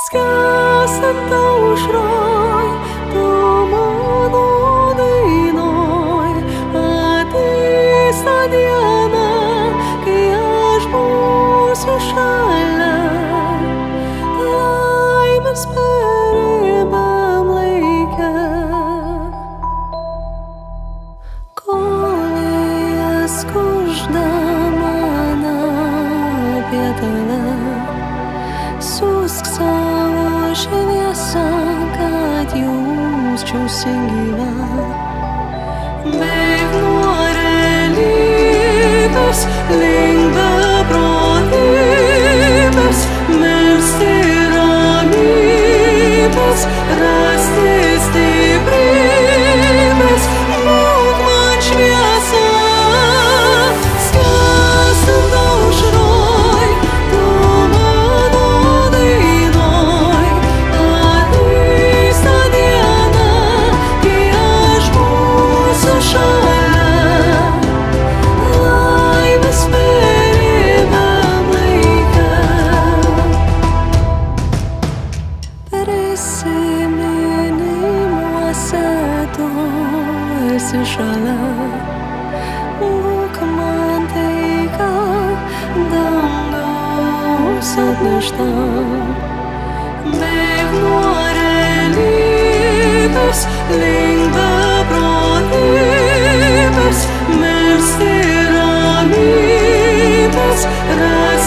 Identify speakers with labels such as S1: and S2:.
S1: skęstant aušroj, tu mano dainoj, ateis ta diena, kai aš būsiu šalia, laimės beribiam laike. Kolėjas kuždama apie tave, siųsk savo šviesą, kad jausčiausi gyva. Bėk nuo realybės link beprotybės, melsti ramybės, rasti stiprybės, būk man šviesa. Skęstant aušroj, tu mano dainoj, ateis ta diena, kai aš būsiu šalia, laimės beribiam laike. Prisiminimuose tu esi šalia, būk man taika, dangaus atnešta. Bėk nuo realybės link beprotybės, melsti ramybės,